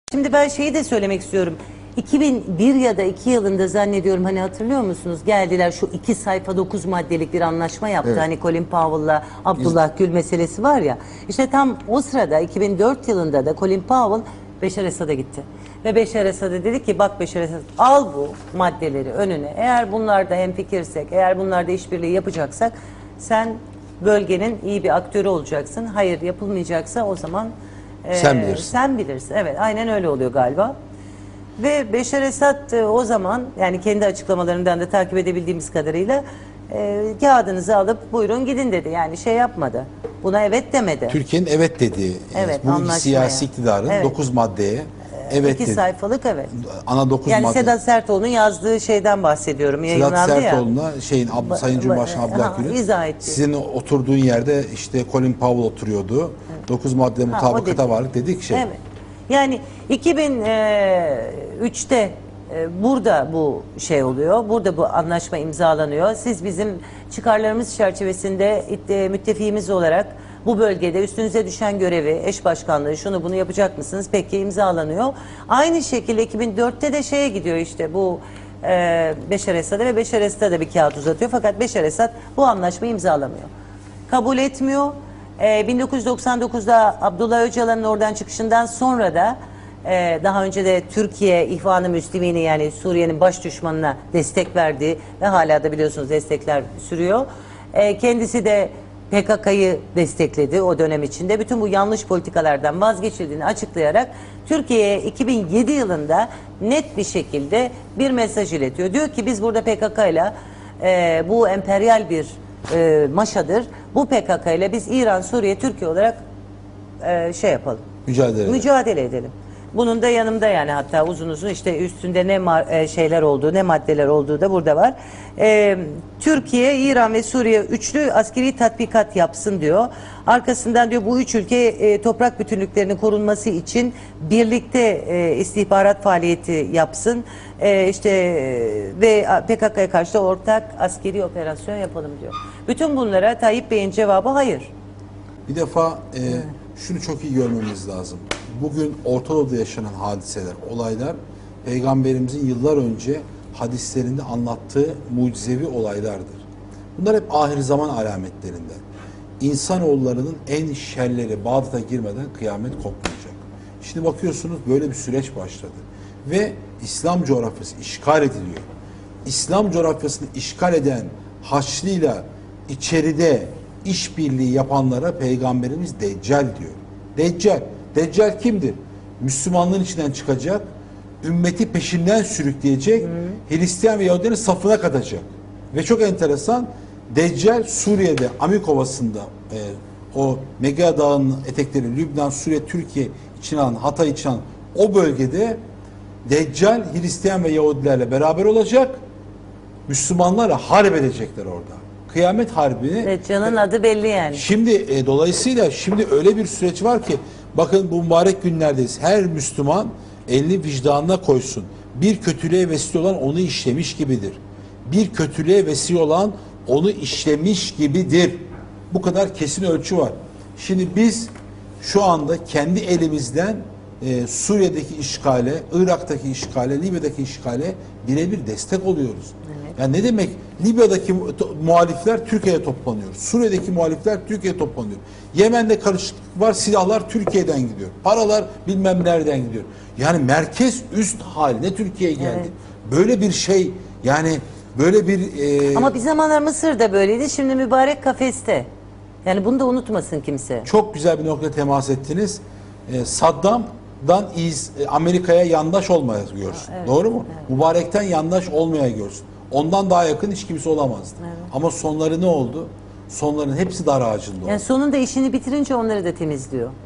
Şimdi ben şeyi de söylemek istiyorum. 2001 ya da 2 yılında zannediyorum, hani hatırlıyor musunuz? Geldiler, şu 2 sayfa 9 maddelik bir anlaşma yaptı. Evet. Hani Colin Powell'la Abdullah Gül meselesi var ya. İşte tam o sırada 2004 yılında da Colin Powell Beşar Esad'a gitti. Ve Beşar Esad'a dedi ki bak Beşar Esad, al bu maddeleri önüne. Eğer bunlarda hemfikirsek, eğer bunlarda işbirliği yapacaksak sen bölgenin iyi bir aktörü olacaksın. Hayır, yapılmayacaksa o zaman sen bilirsin. sen bilirsin. Evet, aynen öyle oluyor galiba. Ve Beşar Esad o zaman, yani kendi açıklamalarından da takip edebildiğimiz kadarıyla kağıdınızı alıp buyurun gidin dedi. Yani şey yapmadı. Buna evet demedi. Türkiye'nin evet dediği, Evet, bu anlaşmaya. siyasi iktidarın Evet. 9 maddeye evet 2 dedi. sayfalık evet. Ana 9 Yani madde. Sedat Sertoğlu'nun yazdığı şeyden bahsediyorum. Sedat Yayınlandı ya. Sertoğlu'na Sayın Cumhurbaşkanı Abdullah Gül'ün izah etti. sizin oturduğun yerde işte Colin Powell oturuyordu. 9 madde mutabakata varlık dedik şey. Evet. Yani 2003'te burada bu şey oluyor. Burada bu anlaşma imzalanıyor. Siz bizim çıkarlarımız çerçevesinde müttefiğimiz olarak bu bölgede üstünüze düşen görevi, eş başkanlığı, şunu bunu yapacak mısınız? Peki, imzalanıyor. Aynı şekilde 2004'te de şeye gidiyor işte bu Beşar Esad'a ve Beşar Esad'a da bir kağıt uzatıyor. Fakat Beşar Esad bu anlaşmayı imzalamıyor. Kabul etmiyor. 1999'da Abdullah Öcalan'ın oradan çıkışından sonra da daha önce de Türkiye İhvan-ı Müslümin'i, yani Suriye'nin baş düşmanına destek verdi ve hala da biliyorsunuz destekler sürüyor. Kendisi de PKK'yı destekledi o dönem içinde. Bütün bu yanlış politikalardan vazgeçildiğini açıklayarak Türkiye'ye 2007 yılında net bir şekilde bir mesaj iletiyor. Diyor ki biz burada PKK'yla bu emperyal bir maşadır. Bu PKK ile biz İran, Suriye, Türkiye olarak şey yapalım. Mücadele edelim. Bunun da yanımda, yani hatta uzun uzun işte üstünde ne şeyler olduğu, ne maddeler olduğu da burada var. Türkiye, İran ve Suriye üçlü askeri tatbikat yapsın diyor. Arkasından diyor bu üç ülke toprak bütünlüklerinin korunması için birlikte istihbarat faaliyeti yapsın. İşte ve PKK'ya karşı da ortak askeri operasyon yapalım diyor. Bütün bunlara Tayyip Bey'in cevabı hayır. Bir defa şunu çok iyi görmemiz lazım. Bugün Orta Doğu'da yaşanan hadiseler, olaylar Peygamberimizin yıllar önce hadislerinde anlattığı mucizevi olaylardır. Bunlar hep ahir zaman alametlerinden. İnsanoğullarının en şerleri Bağdat'a girmeden kıyamet kopmayacak. Şimdi bakıyorsunuz böyle bir süreç başladı. Ve İslam coğrafyası işgal ediliyor. İslam coğrafyasını işgal eden Haçlı'yla içeride işbirliği yapanlara Peygamberimiz Deccal diyor. Deccal. Deccal kimdir? Müslümanlığın içinden çıkacak, ümmeti peşinden sürükleyecek, Hristiyan ve Yahudilerin safına katacak. Ve çok enteresan, Deccal Suriye'de, Amik Ovası'nda o Mega Dağı'nın etekleri, Lübnan, Suriye, Türkiye için alan, Hatay için alan o bölgede Deccal Hristiyan ve Yahudilerle beraber olacak, Müslümanlarla harp edecekler orada. Kıyamet harbini. Deccal'ın adı belli yani. Şimdi dolayısıyla şimdi öyle bir süreç var ki bakın bu mübarek günlerdeyiz. Her Müslüman elini vicdanına koysun. Bir kötülüğe vesile olan onu işlemiş gibidir. Bir kötülüğe vesile olan onu işlemiş gibidir. Bu kadar kesin ölçü var. Şimdi biz şu anda kendi elimizden Suriye'deki işgale, Irak'taki işgale, Libya'daki işgale birebir destek oluyoruz. Evet. Yani ne demek? Libya'daki muhalifler Türkiye'ye toplanıyor. Suriye'deki muhalifler Türkiye'ye toplanıyor. Yemen'de karışıklık var, silahlar Türkiye'den gidiyor. Paralar bilmem nereden gidiyor. Yani merkez üst haline Türkiye'ye geldi. Evet. Böyle bir şey, yani böyle bir... Ama bir zamanlar Mısır'da böyleydi, şimdi mübarek kafeste. Yani bunu da unutmasın kimse. Çok güzel bir noktaya temas ettiniz. Saddam'dan Amerika'ya yandaş olmaya görsün. Evet, doğru mu? Evet. Mübarek'ten yandaş olmaya görsün. Ondan daha yakın hiç kimse olamazdı. Evet. Ama sonları ne oldu? Sonların hepsi dar ağacında oldu. Yani sonunda işini bitirince onları da temizliyor.